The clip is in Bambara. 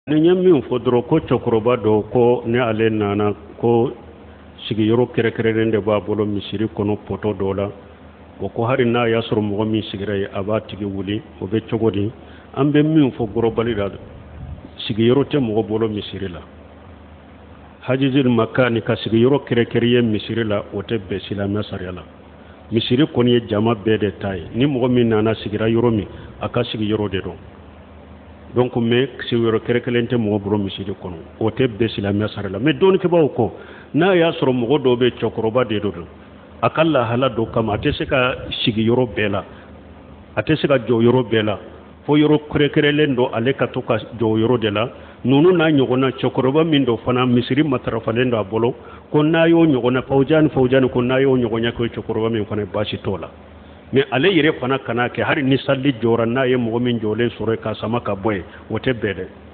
Ni ɲɛ min fɔ dɔrɔn ko cɛkɔrɔba dɔ ko ne ale nana ko sigiyɔrɔ kɛrɛkɛrɛnnen de b'a bolo misiri kɔnɔ pɔtɔ dɔw la o ko hari n'a y'a sɔrɔ mɔgɔ min sigira yen a b'a tigi wuli o bɛ cogo di an bɛ min fɔ gɔrɔbali la sigiyɔrɔ tɛ mɔgɔ bolo misiri la hajjil makani ka sigiyɔrɔ kɛrɛkɛrɛ ye misiri la o tɛ bɛn silamɛ sariya la misiri kɔni ye jama bɛɛ de ta ye ni mɔgɔ min nana sigira yɔrɔ min a ka sigiyɔrɔ de don donc mais sigiyɔrɔ kɛrɛkɛrɛn tɛ mɔgɔ bolo misiri kɔnɔ o tɛ bɛn silamɛ sariya la mais dɔɔnikɛbaaw kɔ n'a y'a sɔrɔ mɔgɔ dɔw bɛ cɛkɔrɔba de don a ka lahala dɔ kama a tɛ se ka sigiyɔrɔ bɛɛ la a tɛ se ka jɔ yɔrɔ bɛɛ la fo yɔrɔ kɛrɛkɛrɛnlen dɔ ale ka to ka jɔ yɔrɔ de la ninnu n'a ɲɔgɔnna cɛkɔrɔba min dɔ fana misiri matarafalen dɔ a bolo ko n'a y'o ɲɔgɔnna fawjani ko n'a y'o ɲɔgɔnya ko cɛkɔrɔba min fana baasi t'o la mais ale yɛrɛ fana kana kɛ hari ni sali jɔra n'a ye mɔgɔ min jɔlen sɔrɔ ka sama ka bɔ yen o tɛ bɛn dɛ